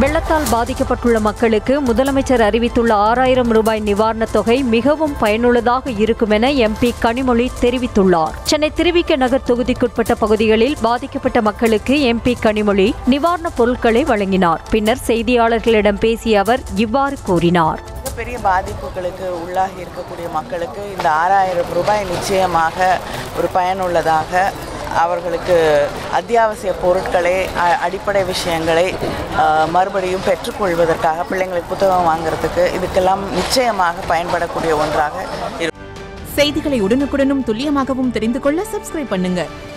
வெள்ளத்தால் பாதிக்கப்பட்டுள்ள மக்களுக்கு முதலமைச்சர் அறிவித்துள்ள 6000 ரூபாய் நிவாரணத் தொகை மிகவும் பயனுள்ளதாக இருக்கும் என MP கனிமொழி தெரிவித்துள்ளார். சென்னை திருவிக நகர் தொகுதிக்குட்பட்ட பகுதிகளில் பாதிக்கப்பட்ட மக்களுக்கு MP கனிமொழி நிவாரணப் பொருட்களை வழங்கினார். பின்னர் செய்தியாளர்களிடம் பேசிய அவர் இவ்வாறு கூறினார். பெரிய பாதிப்புகளுக்கு உள்ளாகி இருக்கக்கூடிய மக்களுக்கு இந்த 6000 ரூபாய் நிச்சயமாக ஒரு பயனுள்ளதாக, அவர்களுக்கு அத்தியாவசிய பொருட்களை, அடிப்படை விஷயங்களை மறுபடியும் பெற்றுக்கொள்வதற்காக, பிள்ளைங்களுக்கு புத்தகம் வாங்குறதுக்கு, இதுக்கெல்லாம் நிச்சயமாக பயன்படக்கூடிய ஒன்றாக இருக்கும். செய்திகளை உடனுக்குடனும் துல்லியமாகவும் தெரிந்து கொள்ள சப்ஸ்கிரைப் பண்ணுங்க.